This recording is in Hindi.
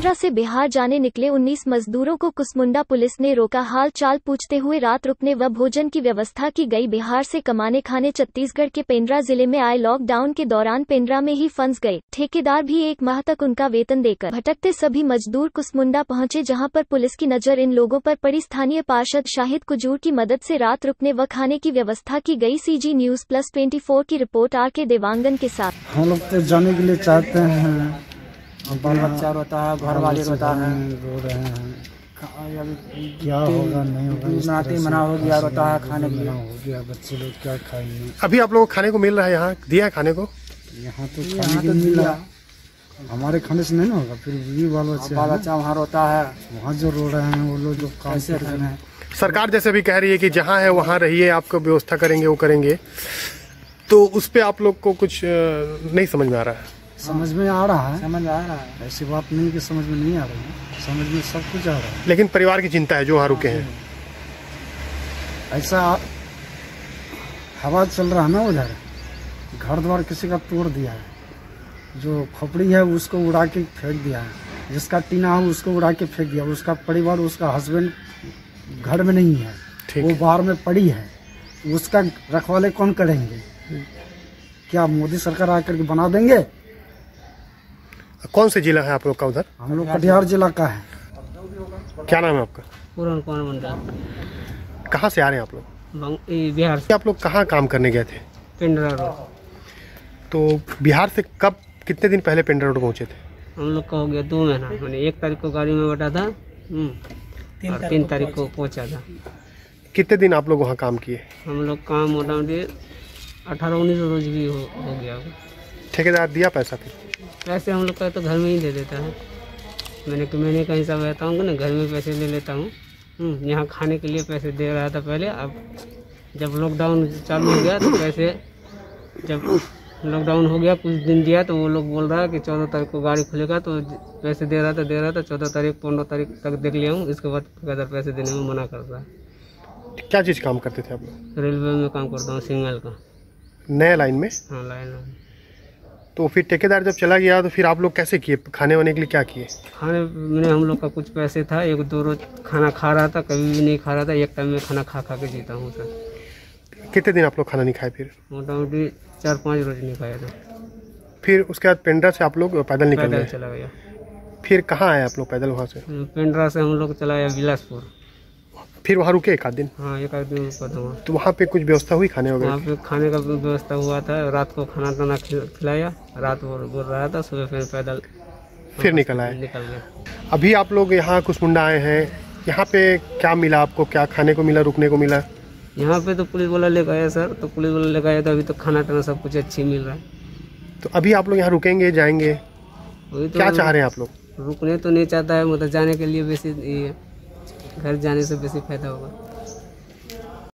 पेंड्रा से बिहार जाने निकले 19 मजदूरों को कुसमुंडा पुलिस ने रोका। हाल चाल पूछते हुए रात रुकने व भोजन की व्यवस्था की गई। बिहार से कमाने खाने छत्तीसगढ़ के पेंड्रा जिले में आए। लॉकडाउन के दौरान पेंड्रा में ही फंस गए। ठेकेदार भी 1 माह तक उनका वेतन देकर भटकते सभी मजदूर कुसमुंडा पहुंचे, जहां पर पुलिस की नजर इन लोगों पर पड़ी। स्थानीय पार्षद शाहिद कुजूर की मदद से रात रुकने व खाने की व्यवस्था की गई। CG News Plus 24 की रिपोर्ट RK देवांगन के साथ। हम लोग तो जाने के लिए चाहते हैं, बाल बच्चा रोता है, घर वाले रोता है, रो रहे हैं। क्या होगा नहीं होगा, मना हो गया, रोता है, खाने के लिए हो गया, बच्चे लोग क्या खाएंगे। अभी आप लोगों को खाने को मिल रहा है? यहाँ दिया है खाने को? यहाँ तो खाने को मिला, हमारे खाने से नहीं होगा। फिर भी बाल बच्चा वहाँ रोता है, वहाँ जो रो रहे हैं वो लोग जो काम कर रहे हैं। सरकार जैसे भी कह रही है कि जहाँ है वहाँ रहिए, आपको व्यवस्था करेंगे, वो करेंगे, तो उस पे आप लोग को कुछ नहीं समझ में आ रहा है? समझ में आ रहा है, समझ आ रहा है। ऐसी बात नहीं कि समझ में नहीं आ रही है, समझ में सब कुछ आ रहा है। लेकिन परिवार की चिंता है जो वहाँ रुके हैं। ऐसा हवा चल रहा है ना, उधर घर द्वार किसी का तोड़ दिया है, जो खोपड़ी है उसको उड़ा के फेंक दिया है, जिसका टीना है उसको उड़ा के फेंक दिया। उसका परिवार, उसका हस्बैंड घर में नहीं है, वो बाहर में पड़ी है, उसका रखवाले कौन करेंगे? क्या मोदी सरकार आकर के बना देंगे? कौन से जिला है आप लोग का उधर? हम लोग कटिहार जिला का है। क्या नाम है आपका? पूरन कौन मंडल। कहाँ से आ रहे हैं आप लोग? बिहार से। आप लोग कहाँ काम करने गए थे? पेंड्रा रोड। तो बिहार से कब, कितने दिन पहले पेंड्रा रोड पहुँचे थे? हम लोग का हो गया 2 महीना, मैंने 1 तारीख को गाड़ी में बैठा था, 3 तारीख को पहुँचा था। कितने दिन आप लोग वहाँ काम किए? हम लोग काम मोटामोटी 18-19 रोज भी हो गया। ठेकेदार दिया पैसा? फिर पैसे हम लोग का तो घर में ही दे देता है। मैंने का हिसाब रहता हूँ ना, घर में पैसे ले लेता हूँ। यहाँ खाने के लिए पैसे दे रहा था पहले। अब जब लॉकडाउन चालू हो गया तो पैसे, जब लॉकडाउन हो गया कुछ दिन दिया, तो वो लोग बोल रहा है कि 14 तारीख को गाड़ी खुलेगा, तो पैसे दे रहा था 14 तारीख 15 तारीख तक देख लिया हूँ। इसके बाद पैसे देने में मना कर रहा है। क्या चीज़ काम करते थे आप लोग? रेलवे में काम करता हूँ, सिग्नल का। नया लाइन में? हाँ, लाइन में। तो फिर ठेकेदार जब चला गया तो फिर आप लोग कैसे किए? खाने वाने के लिए क्या किए? खाने में हम लोग का कुछ पैसे था, 1-2 रोज खाना खा रहा था, कभी भी नहीं खा रहा था। एक टाइम में खाना खा के जीता हूँ सर। कितने दिन आप लोग खाना नहीं खाए? फिर मोटामोटी 4-5 रोज नहीं खाया था। फिर उसके बाद पेंड्रा से आप लोग पैदल निकल गए? चला गया। फिर कहाँ आए आप लोग पैदल वहाँ से? पेंड्रा से हम लोग चला गया बिलासपुर। फिर वहाँ रुके 1 आध दिन? हाँ, 1 आध दिन रुका था वहाँ। तो वहाँ पे कुछ व्यवस्था हुई खाने वगैरह? वहाँ पे खाने का व्यवस्था हुआ था, रात को खाना ताना खिलाया, रात बोल रहा था, सुबह फिर पैदल फिर निकल गया। अभी आप लोग यहाँ कुसमुंडा आए हैं, यहाँ पे क्या मिला आपको? क्या खाने को मिला, रुकने को मिला? यहाँ पे तो पुलिस वाला लेकर आया सर, तो पुलिस वाला लेकर आया, तो अभी तो खाना टाना सब कुछ अच्छी मिल रहा है। तो अभी आप लोग यहाँ रुकेंगे, जाएंगे? वही तो क्या चाह रहे हैं आप लोग? रुकने तो नहीं चाहता है, मतलब जाने के लिए बेसी, घर जाने से बेसी फायदा होगा।